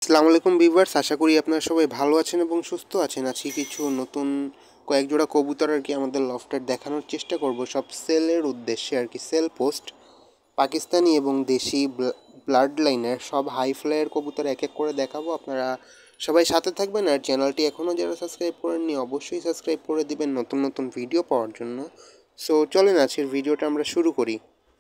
আসসালামু আলাইকুম ভিউয়ার্স, আশা করি আপনারা সবাই ভালো আছেন এবং সুস্থ আছেন। আজকে কিছু নতুন কয়েক জোড়া কবুতর আমাদের লফটের দেখানোর চেষ্টা করব, সব সেলের উদ্দেশ্যে সেল পোস্ট পাকিস্তানি এবং দেশি ব্লাড লাইনের সব হাই ফ্লাইয়ের কবুতর এক এক করে দেখাবো। আপনারা সবাই সাথে থাকবেন, আর চ্যানেলটি এখনও যারা সাবস্ক্রাইব করেননি অবশ্যই সাবস্ক্রাইব করে দিবেন নতুন নতুন ভিডিও পাওয়ার জন্য। সো চলেন আজকের ভিডিওটা আমরা শুরু করি।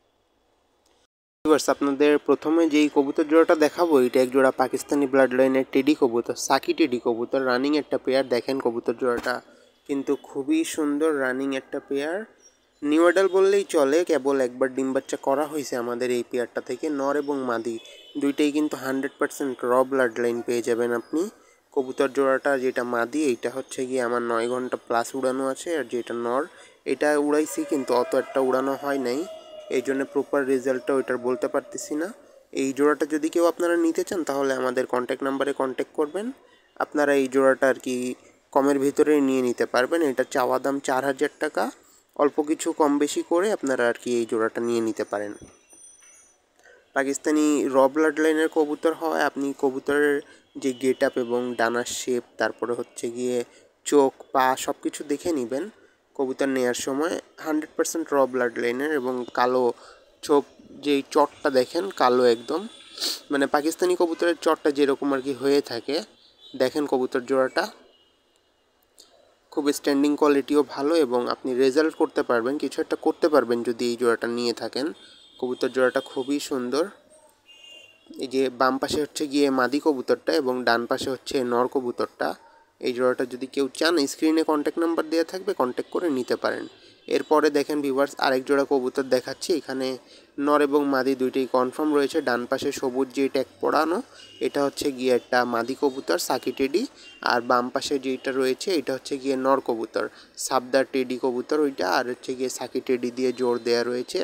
ভিউয়ার্স, আপনাদের প্রথমে যেই কবুতর জোড়াটা দেখাবো এটা এক জোড়া পাকিস্তানি ব্লাড লাইনের টেডি কবুতর, সাকি টেডি কবুতর। রানিং একটা পেয়ার, দেখেন কবুতর জোড়াটা কিন্তু খুবই সুন্দর। রানিং একটা পেয়ার, নিউ অ্যাডাল বললেই চলে, কেবল একবার ডিম বাচ্চা করা হয়েছে আমাদের এই পেয়ারটা থেকে। নর এবং মাদি দুইটাই কিন্তু 100% র ব্লাড লাইন পেয়ে যাবেন আপনি। কবুতর জোড়াটা যেটা মাদি এইটা হচ্ছে গিয়ে আমার 9 ঘন্টা প্লাস উড়ানো আছে, আর যেটা নর এটা উড়াইছি কিন্তু অত একটা উড়ানো হয় নাই, এই জন্য প্রপার রেজাল্টটা ওইটার বলতে পারতেছি না। এই জোড়াটা যদি কেউ আপনারা নিতে চান তাহলে আমাদের কন্ট্যাক্ট নাম্বারে কন্ট্যাক্ট করবেন, আপনারা এই জোড়াটা কমের ভিতরে নিয়ে নিতে পারবেন। এটা চাওয়া দাম 4000 টাকা, অল্প কিছু কম বেশি করে আপনারা এই জোড়াটা নিয়ে নিতে পারেন। পাকিস্তানি র ব্লাড লাইনের কবুতর হয়, আপনি কবুতরের যে গেট আপ এবং ডানার শেপ, তারপরে হচ্ছে গিয়ে চোখ পা সব কিছু দেখে নেবেন কবুতর নেওয়ার সময়। 100% র ব্লাড লাইনের এবং কালো চোখ, যেই চটটা দেখেন কালো একদম, মানে পাকিস্তানি কবুতরের চটটা যেরকম হয়ে থাকে। দেখেন কবুতর জোড়াটা খুব স্ট্যান্ডিং কোয়ালিটিও ভালো এবং আপনি রেজাল্ট করতে পারবেন, কিছু একটা করতে পারবেন যদি এই জোড়াটা নিয়ে থাকেন। কবুতর জোড়াটা খুবই সুন্দর। এই যে বাম পাশে হচ্ছে গিয়ে মাদি কবুতরটা এবং ডান পাশে হচ্ছে নর কবুতরটা। এই জোড়াটা যদি কেউ চান স্ক্রিনে কন্ট্যাক্ট নাম্বার দেওয়া থাকবে, কন্ট্যাক্ট করে নিতে পারেন। এরপরে দেখেন ভিউয়ার্স, আরেক জোড়া কবুতর দেখাচ্ছি। এখানে নর এবং মাদি দুইটাই কনফার্ম রয়েছে। ডান পাশে সবুজ যে ট্যাগ পড়ানো এটা হচ্ছে গিয়ে একটা মাদি কবুতর সাকি টেডি, আর বাম পাশে যেটা রয়েছে এটা হচ্ছে গিয়ে নর কবুতর সাবদার টেডি কবুতর ওইটা, আর হচ্ছে গিয়ে সাকি টেডি দিয়ে জোর দেওয়া রয়েছে।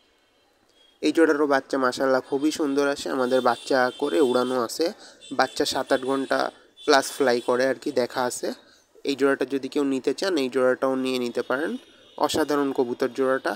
এই জোড়ারও বাচ্চা মাশাআল্লাহ খুবই সুন্দর আসে, আমাদের বাচ্চা করে উড়ানো আছে, বাচ্চা 7-8 ঘন্টা প্লাস ফ্লাই করে দেখা আছে। এই জোড়াটা যদি কেউ নিতে চান এই জোড়াটাও নিয়ে নিতে পারেন। অসাধারণ কবুতর জোড়াটা।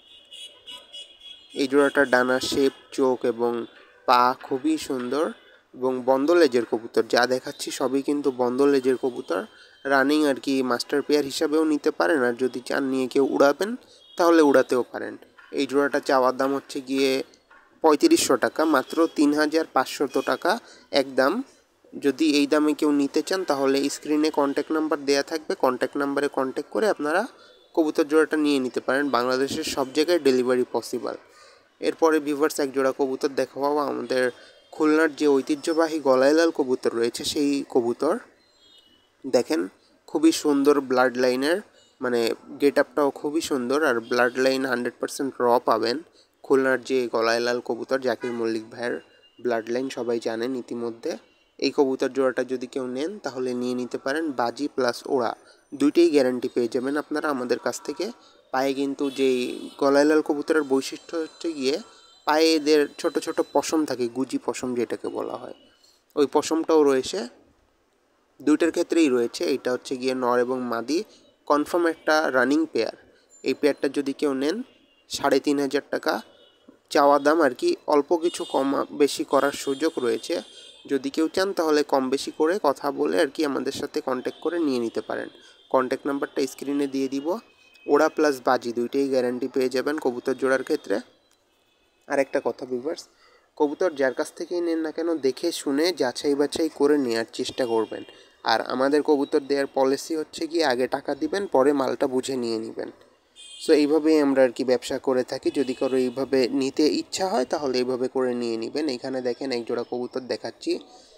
এই জোড়াটার ডানা শেপ, চোখ এবং পা খুবই সুন্দর এবং বন্ধ লেজের কবুতর, যা দেখাচ্ছি সবই কিন্তু বন্ধ লেজের কবুতর। রানিং মাস্টার পেয়ার হিসাবেও নিতে পারেন, আর যদি চান নিয়ে কেউ উড়াবেন তাহলে উড়াতেও পারেন। এই জোড়াটা চাওয়ার দাম হচ্ছে গিয়ে 3500 টাকা, মাত্র 3500 টাকা একদম। যদি এই দামে কেউ নিতে চান তাহলে স্ক্রিনে কন্ট্যাক্ট নাম্বার দেওয়া থাকবে, কন্ট্যাক্ট নাম্বারে কন্ট্যাক্ট করে আপনারা কবুতর জোড়াটা নিয়ে নিতে পারেন। বাংলাদেশের সব জায়গায় ডেলিভারি পসিবল। এরপরে ভিউয়ার্স এক জোড়া কবুতর দেখাবো, আমাদের খুলনার যে ঐতিহ্যবাহী গলায় লাল কবুতর রয়েছে সেই কবুতর। দেখেন খুবই সুন্দর ব্লাড লাইনের, মানে গেট আপটাও খুবই সুন্দর, আর ব্লাড লাইন 100% র পাবেন। খুলনার যে গলায় লাল কবুতর জাকির মল্লিক ভাইয়ের ব্লাড লাইন সবাই জানেন ইতিমধ্যে। এই কবুতর জোড়াটা যদি কেউ নেন তাহলে নিয়ে নিতে পারেন। বাজি প্লাস ওড়া দুইটাই গ্যারান্টি পেয়ে যাবেন আপনারা আমাদের কাছ থেকে। পায়ে কিন্তু যেই গলায় লাল কবুতরের বৈশিষ্ট্য হচ্ছে গিয়ে পায়ে এদের ছোট ছোট পশম থাকে, গুজি পশম যেটাকে বলা হয়, ওই পশমটাও রয়েছে। দুইটার ক্ষেত্রেই রয়েছে। এটা হচ্ছে গিয়ে নর এবং মাদি কনফার্ম একটা রানিং পেয়ার। এই পেয়ারটা যদি কেউ নেন 3500 টাকা চাওয়া দাম, অল্প কিছু কম বেশি করার সুযোগ রয়েছে। যদি কেউ চান তাহলে কম বেশি করে কথা বলে আমাদের সাথে কন্ট্যাক্ট করে নিয়ে নিতে পারেন। কন্ট্যাক্ট নাম্বারটা স্ক্রিনে দিয়ে দিব। ওড়া প্লাস বাজি দুইটাই গ্যারান্টি পেয়ে যাবেন কবুতর জোড়ার ক্ষেত্রে। আর একটা কথা ভিউয়ার্স, কবুতর যার কাছ থেকেই নেন না কেন দেখে শুনে যাচাই বাছাই করে নেওয়ার চেষ্টা করবেন। আর আমাদের কবুতর দেওয়ার পলিসি হচ্ছে গিয়ে আগে টাকা দিবেন, পরে মালটা বুঝে নিয়ে নেবেন। সো এইভাবেই আমরা ব্যবসা করে থাকি। যদি কারো এইভাবে নিতে ইচ্ছা হয় তাহলে এইভাবে করে নিয়ে নেবেন। এখানে দেখেন এক জোড়া কবুতর দেখাচ্ছি।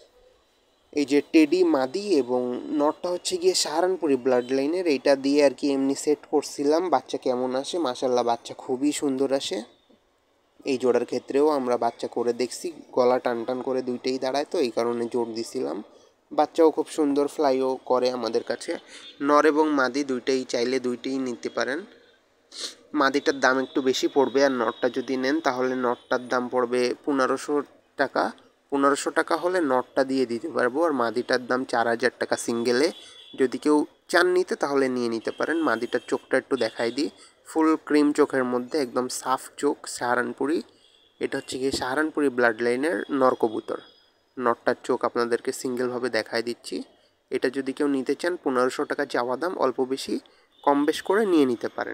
এই যে টেডি মাদি এবং নটটা হচ্ছে গিয়ে সাহারানপুরি ব্লাড লাইনের, এইটা দিয়ে এমনি সেট করছিলাম বাচ্চা কেমন আসে। মাশাল্লাহ বাচ্চা খুবই সুন্দর আসে। এই জোড়ার ক্ষেত্রেও আমরা বাচ্চা করে দেখছি, গলা টান টান করে দুইটাই দাঁড়ায়, তো এই কারণে জোর দিছিলাম। বাচ্চাও খুব সুন্দর ফ্লাইও করে আমাদের কাছে। নর এবং মাদি দুইটাই চাইলে দুইটাই নিতে পারেন। মাদিটার দাম একটু বেশি পড়বে, আর নটটা যদি নেন তাহলে নটটার দাম পড়বে 1500 টাকা। 1500 টাকা হলে নটটা দিয়ে দিতে পারবো, আর মাদিটার দাম 4000 টাকা সিঙ্গেলে। যদি কেউ চান নিতে তাহলে নিয়ে নিতে পারেন। মাদিটার চোখটা একটু দেখাই দিই, ফুল ক্রিম চোখের মধ্যে একদম সাফ চোখ, সাহারানপুরি। এটা হচ্ছে গিয়ে সাহারানপুরি ব্লাড লাইনের নর কবুতর। নটটার চোখ আপনাদেরকে সিঙ্গেলভাবে দেখায় দিচ্ছি। এটা যদি কেউ নিতে চান 1500 টাকা চাওয়া দাম, অল্প বেশি কম বেশ করে নিয়ে নিতে পারেন।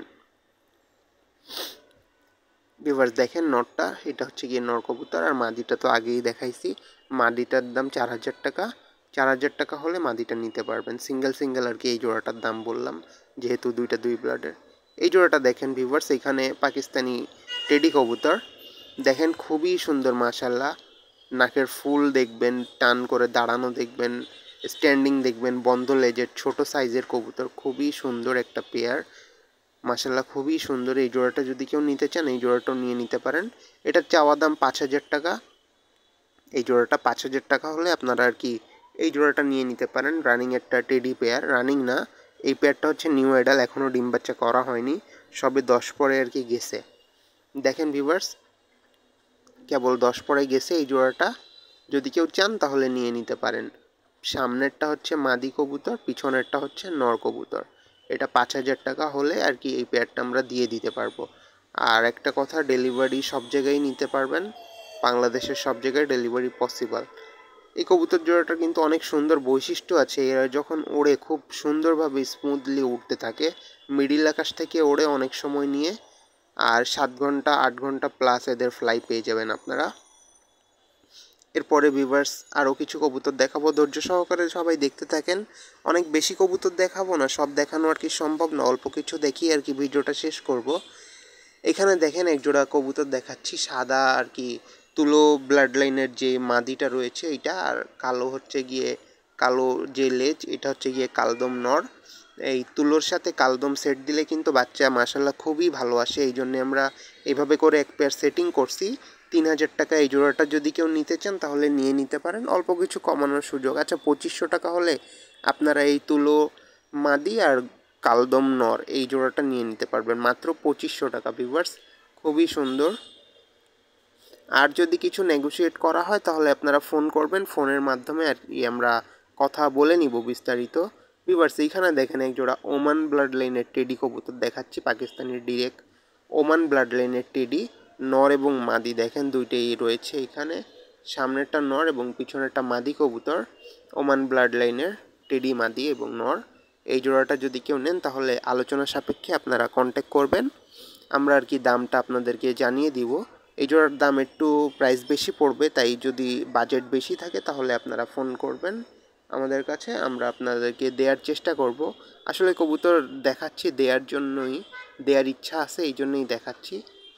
ভিউয়ার্স দেখেন নটটা, এটা হচ্ছে গিয়ে নর কবুতর, আর মাদিটা তো আগেই দেখাইছি। মাদিটার দাম 4000 টাকা। 4000 টাকা হলে মাদিটা নিতে পারবেন, সিঙ্গেল আর কি এই জোড়াটার দাম বললাম, যেহেতু দুইটা দুই ব্লাডের। এই জোড়াটা দেখেন ভিউয়ার্স, এখানে পাকিস্তানি টেডি কবুতর দেখেন, খুবই সুন্দর মাশাল্লাহ। নাকের ফুল দেখবেন, টান করে দাঁড়ানো দেখবেন, স্ট্যান্ডিং দেখবেন, বন্ধ লেজের ছোট সাইজের কবুতর, খুবই সুন্দর একটা পেয়ার মাশাল্লাহ, খুবই সুন্দর। এই জোড়াটা যদি কেউ নিতে চান এই জোড়াটাও নিয়ে নিতে পারেন। এটার চাওয়া দাম 5000 টাকা। এই জোড়াটা 5000 টাকা হলে আপনারা আর কি এই জোড়াটা নিয়ে নিতে পারেন। রানিং একটা টেডি পেয়ার, রানিং না, এই পেয়ারটা হচ্ছে নিউ অ্যাডাল, এখনও ডিম বাচ্চা করা হয়নি, সবে 10 পরে আর কি গেছে। দেখেন ভিউয়ার্স, কেবল 10 পরে গেছে এই জোড়াটা, যদি কেউ চান তাহলে নিয়ে নিতে পারেন। সামনেরটা হচ্ছে মাদি কবুতর, পিছনেরটা হচ্ছে নর কবুতর। এটা 5000 টাকা হলে আর কি এই পেয়ারটা আমরা দিয়ে দিতে পারবো। আর একটা কথা, ডেলিভারি সব জায়গায় নিতে পারবেন, বাংলাদেশের সব জায়গায় ডেলিভারি পসিবল। এই কবুতর জোড়াটা কিন্তু অনেক সুন্দর বৈশিষ্ট্য আছে, এরা যখন ওড়ে খুব সুন্দরভাবে স্মুথলি উঠতে থাকে, মিডিল আকাশ থেকে ওড়ে অনেক সময় নিয়ে, আর 7 ঘন্টা 8 ঘন্টা প্লাস এদের ফ্লাই পেয়ে যাবেন আপনারা। এরপরে ভিউয়ার্স আরও কিছু কবুতর দেখাবো, ধৈর্য সহকারে সবাই দেখতে থাকেন। অনেক বেশি কবুতর দেখাবো না, সব দেখানো আর কি সম্ভব না, অল্প কিছু দেখিয়ে আর কি ভিডিওটা শেষ করব। এখানে দেখেন এক জোড়া কবুতর দেখাচ্ছি, সাদা আর কি তুলো ব্লাড লাইনের যে মাদিটা রয়েছে এটা, আর কালো হচ্ছে গিয়ে কালো যে লেজ, এটা হচ্ছে গিয়ে কালদম নর। এই তুলোর সাথে কালদম সেট দিলে কিন্তু বাচ্চা মাশাল্লাহ খুবই ভালো আসে, এই জন্য আমরা এভাবে করে এক পেয়ার সেটিং করছি। 3000 টাকা এই জোড়াটা যদি কেউ নিতে চান তাহলে নিয়ে নিতে পারেন, অল্প কিছু কমানোর সুযোগ। আচ্ছা 2500 টাকা হলে আপনারা এই তুলো মাদি আর কালদম নর এই জোড়াটা নিয়ে নিতে পারবেন মাত্র 2500 টাকা। ভিউয়ার্স খুবই সুন্দর। আর যদি কিছু নেগোশিয়েট করা হয় তাহলে আপনারা ফোন করবেন, ফোনের মাধ্যমে আর কি আমরা কথা বলে নিব বিস্তারিত। ভিউয়ার্স এইখানে দেখেন এক জোড়া ওমান ব্লাড লাইনের টেডি কবুতর দেখাচ্ছি, পাকিস্তানের ডিরেক্ট ওমান ব্লাড লাইনের টেডি, নর এবং মাদি দেখেন দুইটাই রয়েছে এখানে, সামনেরটা নর এবং পিছনেরটা মাদি কবুতর, ওমান ব্লাড লাইনের টেডি মাদি এবং নর। এই জোড়াটা যদি কেউ নেন তাহলে আলোচনা সাপেক্ষে আপনারা কন্ট্যাক্ট করবেন, আমরা আর কি দামটা আপনাদেরকে জানিয়ে দিব। এই জোড়ার দাম একটু প্রাইস বেশি পড়বে, তাই যদি বাজেট বেশি থাকে তাহলে আপনারা ফোন করবেন আমাদের কাছে, আমরা আপনাদেরকে দেওয়ার চেষ্টা করব। আসলে কবুতর দেখাচ্ছি দেওয়ার জন্যই, দেওয়ার ইচ্ছা আছে এই জন্যই দেখাচ্ছি।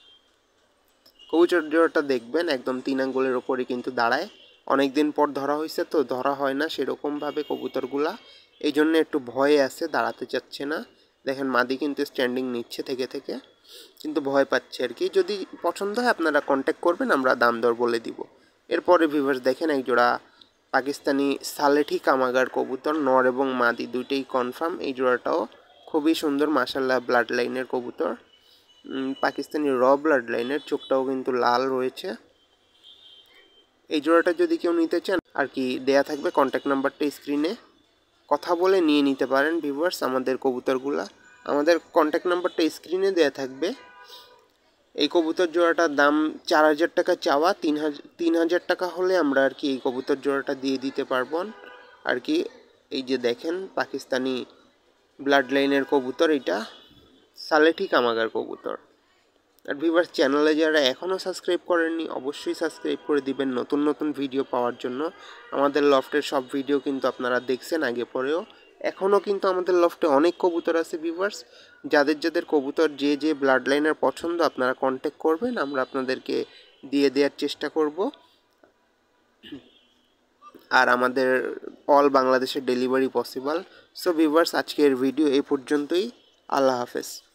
কবুতর জোড়াটা দেখবেন একদম 3 আঙ্গুলের ওপরে কিন্তু দাঁড়ায়, অনেক দিন পর ধরা হয়েছে তো ধরা হয় না সেরকমভাবে কবুতরগুলা, এই জন্য একটু ভয়ে আছে, দাঁড়াতে চাচ্ছে না। দেখেন মাদি কিন্তু স্ট্যান্ডিং নিচ্ছে থেকে থেকে, কিন্তু ভয় পাচ্ছে আর কি। যদি পছন্দ হয় আপনারা কন্ট্যাক্ট করবেন, আমরা দাম দর বলে দিব। এরপরে ভিউয়ার্স দেখেন এক জোড়া পাকিস্তানি সালেঠি কামাগার কবুতর, নর এবং মাদি দুইটাই কনফার্ম। এই জোড়াটাও খুবই সুন্দর মাশাল্লাহ, ব্লাড লাইনের কবুতর, পাকিস্তানি র ব্লাড লাইনের, চোখটাও কিন্তু লাল রয়েছে। এই জোড়াটা যদি কেউ নিতে চান আর কি দেয়া থাকবে কন্ট্যাক্ট নাম্বারটা স্ক্রিনে, কথা বলে নিয়ে নিতে পারেন ভিউয়ার্স আমাদের কবুতরগুলা। আমাদের কন্ট্যাক্ট নাম্বারটা স্ক্রিনে দেয়া থাকবে। এই কবুতর জোড়াটার দাম 4000 টাকা চাওয়া, 3000 টাকা হলে আমরা আর কি এই কবুতর জোড়াটা দিয়ে দিতে পারবো আর কি। এই যে দেখেন পাকিস্তানি ব্লাড লাইনের কবুতর, এটা সালেঠি কামাগার কবুতর। আর ভিউয়ার্স চ্যানেলে যারা এখনও সাবস্ক্রাইব করেননি অবশ্যই সাবস্ক্রাইব করে দিবেন নতুন নতুন ভিডিও পাওয়ার জন্য। আমাদের লফটের সব ভিডিও কিন্তু আপনারা দেখছেন আগে পরেও, এখনও কিন্তু আমাদের লফটে অনেক কবুতর আছে ভিউয়ার্স। যাদের যাদের কবুতর যে যে ব্লাড লাইনের পছন্দ আপনারা কন্ট্যাক্ট করবেন, আমরা আপনাদেরকে দিয়ে দেওয়ার চেষ্টা করব। আর আমাদের অল বাংলাদেশের ডেলিভারি পসিবল। সো ভিউয়ার্স আজকের ভিডিও এই পর্যন্তই, আল্লাহ হাফেজ।